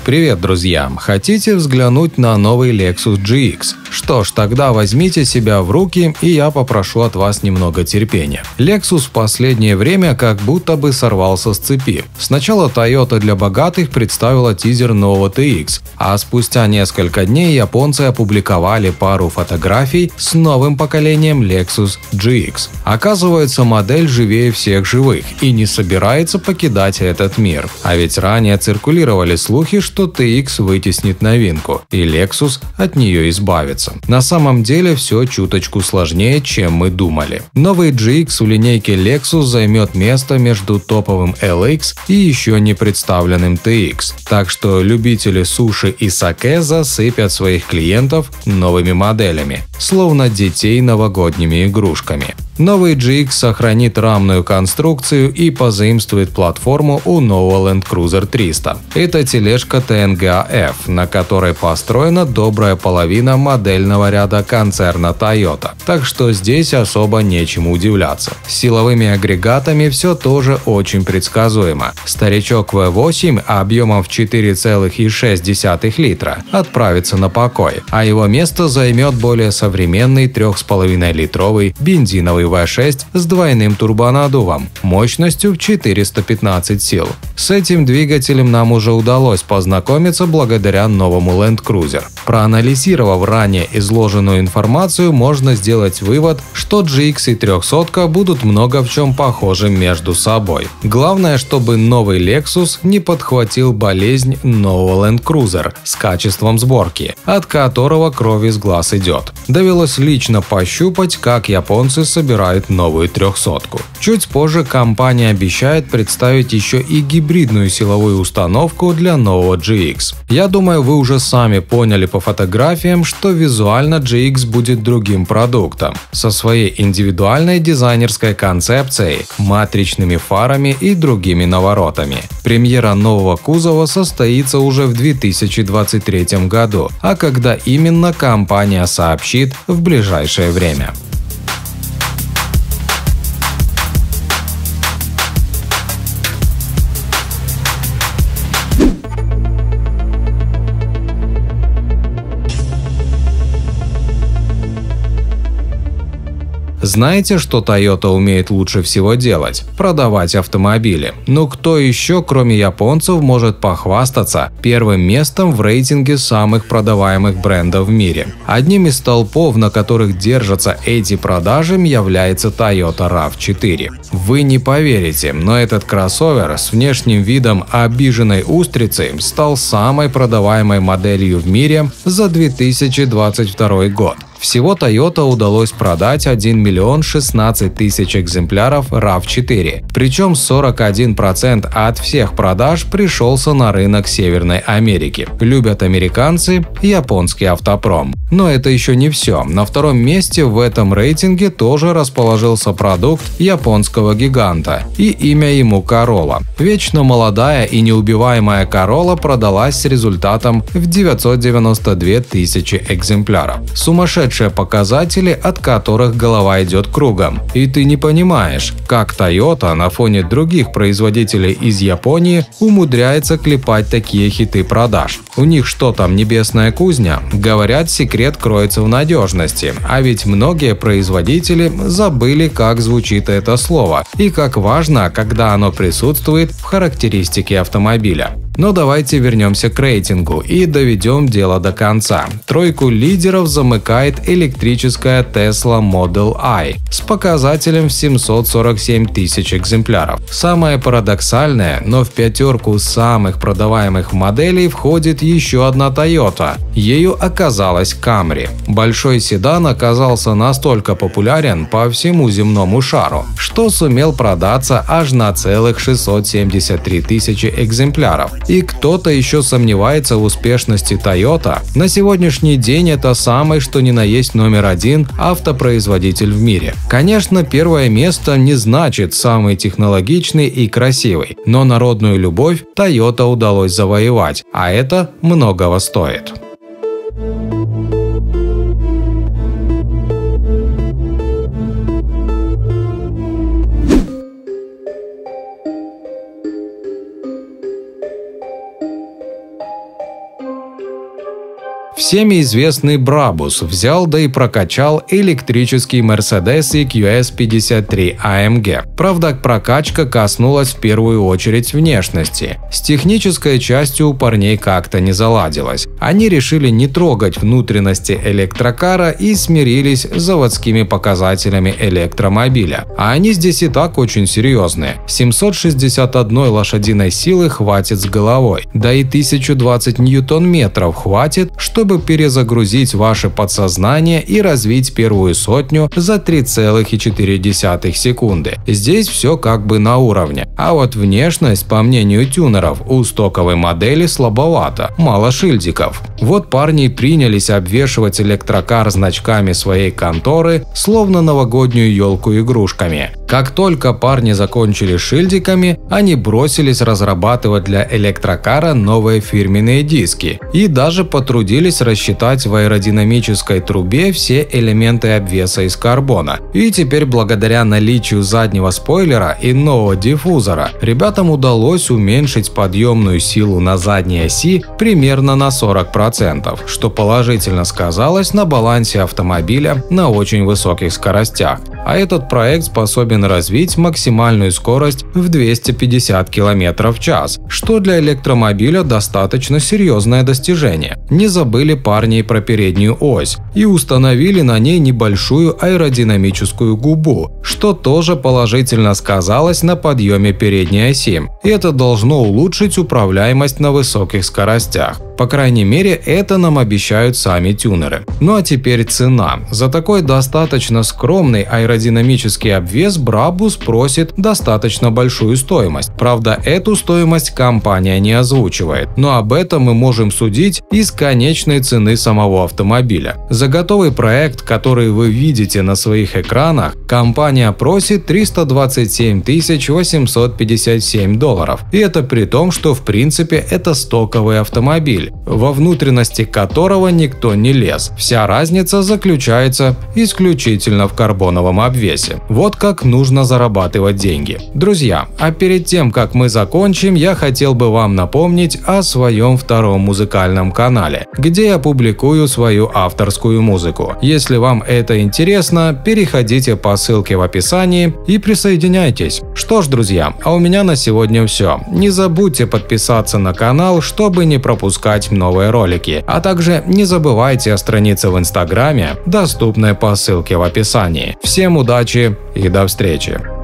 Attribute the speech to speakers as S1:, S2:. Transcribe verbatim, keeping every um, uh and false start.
S1: Привет, друзья! Хотите взглянуть на новый Lexus джи икс? Что ж, тогда возьмите себя в руки, и я попрошу от вас немного терпения. Lexus в последнее время как будто бы сорвался с цепи. Сначала Toyota для богатых представила тизер нового ти икс, а спустя несколько дней японцы опубликовали пару фотографий с новым поколением Lexus джи икс. Оказывается, модель живее всех живых и не собирается покидать этот мир. А ведь ранее циркулировали слухи, что ти икс вытеснит новинку, и Lexus от нее избавится. На самом деле все чуточку сложнее, чем мы думали. Новый джи икс в линейке Lexus займет место между топовым эл икс и еще не представленным ти икс. Так что любители суши и саке засыпят своих клиентов новыми моделями, словно детей новогодними игрушками. Новый джи икс сохранит рамную конструкцию и позаимствует платформу у нового Land Cruiser триста. Это тележка ти эн гэ а эф, на которой построена добрая половина модельного ряда концерна Toyota. Так что здесь особо нечему удивляться. С силовыми агрегатами все тоже очень предсказуемо. Старичок ви восемь объемом в четыре целых шесть десятых литра отправится на покой, а его место займет более современный три с половиной литровый бензиновый ви шесть с двойным турбонаддувом мощностью в четыреста пятнадцать сил. С этим двигателем нам уже удалось познакомиться благодаря новому Land Cruiser. Проанализировав ранее изложенную информацию, можно сделать вывод, что джи икс и трехсотка будут много в чем похожи между собой. Главное, чтобы новый Lexus не подхватил болезнь нового Land Cruiser с качеством сборки, от которого кровь из глаз идет. Довелось лично пощупать, как японцы собирают новую трехсотку. Чуть позже компания обещает представить еще и гибридную силовую установку для нового джи икс. Я думаю, вы уже сами поняли по фотографиям, что визуально джи икс будет другим продуктом, со своей индивидуальной дизайнерской концепцией, матричными фарами и другими наворотами. Премьера нового кузова состоится уже в две тысячи двадцать третьем году, а когда именно, компания сообщит в ближайшее время. Знаете, что Toyota умеет лучше всего делать? Продавать автомобили. Но кто еще, кроме японцев, может похвастаться первым местом в рейтинге самых продаваемых брендов в мире? Одним из столпов, на которых держатся эти продажи, является Toyota рав четыре. Вы не поверите, но этот кроссовер с внешним видом обиженной устрицы стал самой продаваемой моделью в мире за две тысячи двадцать второй год. Всего Toyota удалось продать один миллион шестнадцать тысяч экземпляров рав четыре, причем сорок один процент от всех продаж пришелся на рынок Северной Америки. Любят американцы японский автопром. Но это еще не все. На втором месте в этом рейтинге тоже расположился продукт японского гиганта, и имя ему Corolla. Вечно молодая и неубиваемая Corolla продалась с результатом в девятьсот девяносто две тысячи экземпляров. Сумасшедшие показатели, от которых голова идет кругом. И ты не понимаешь, как Toyota на фоне других производителей из Японии умудряется клепать такие хиты продаж. У них что там, небесная кузня? Говорят, секрет кроется в надежности. А ведь многие производители забыли, как звучит это слово и как важно, когда оно присутствует в характеристике автомобиля. Но давайте вернемся к рейтингу и доведем дело до конца. Тройку лидеров замыкает электрическая Tesla Model I с показателем в семьсот сорок семь тысяч экземпляров. Самое парадоксальное, но в пятерку самых продаваемых моделей входит еще одна Toyota. Ею оказалась Camry. Большой седан оказался настолько популярен по всему земному шару, что сумел продаться аж на целых шестьсот семьдесят три тысячи экземпляров. И кто-то еще сомневается в успешности Toyota. На сегодняшний день это самый что ни на есть номер один автопроизводитель в мире. Конечно, первое место не значит самый технологичный и красивый, но народную любовь Toyota удалось завоевать, а это многого стоит. Всеми известный Brabus взял да и прокачал электрический Mercedes и кью эс пятьдесят три эй эм джи. Правда, прокачка коснулась в первую очередь внешности. С технической частью у парней как-то не заладилось. Они решили не трогать внутренности электрокара и смирились с заводскими показателями электромобиля. А они здесь и так очень серьезные. семьсот шестьдесят одной лошадиной силы хватит с головой. Да и тысяча двадцать ньютон-метров хватит, чтобы перезагрузить ваше подсознание и развить первую сотню за три целых четыре десятых секунды. Здесь все как бы на уровне. А вот внешность, по мнению тюнеров, у стоковой модели слабовато, мало шильдиков. Вот парни принялись обвешивать электрокар значками своей конторы, словно новогоднюю елку игрушками. Как только парни закончили шильдиками, они бросились разрабатывать для электрокара новые фирменные диски и даже потрудились рассчитать в аэродинамической трубе все элементы обвеса из карбона. И теперь, благодаря наличию заднего спойлера и нового диффузора, ребятам удалось уменьшить подъемную силу на задней оси примерно на сорок процентов, что положительно сказалось на балансе автомобиля на очень высоких скоростях. А этот проект способен развить максимальную скорость в двести пятьдесят километров в час, что для электромобиля достаточно серьезное достижение. Не забыли парни про переднюю ось и установили на ней небольшую аэродинамическую губу, что тоже положительно сказалось на подъеме передней оси. И это должно улучшить управляемость на высоких скоростях. По крайней мере, это нам обещают сами тюнеры. Ну а теперь цена. За такой достаточно скромный аэродинамический обвес Brabus просит достаточно большую стоимость. Правда, эту стоимость компания не озвучивает, но об этом мы можем судить из конечной цены самого автомобиля. За готовый проект, который вы видите на своих экранах, компания просит триста двадцать семь тысяч восемьсот пятьдесят семь долларов. И это при том, что в принципе это стоковый автомобиль, во внутренности которого никто не лез. Вся разница заключается исключительно в карбоновом обвесе. Вот как нужно зарабатывать деньги. Друзья, а перед тем, как мы закончим, я хотел бы вам напомнить о своем втором музыкальном канале, где я публикую свою авторскую музыку. Если вам это интересно, переходите по ссылке в описании и присоединяйтесь. Что ж, друзья, а у меня на сегодня все. Не забудьте подписаться на канал, чтобы не пропускать новые ролики, а также не забывайте о странице в Инстаграме, доступной по ссылке в описании. Всем удачи и до встречи!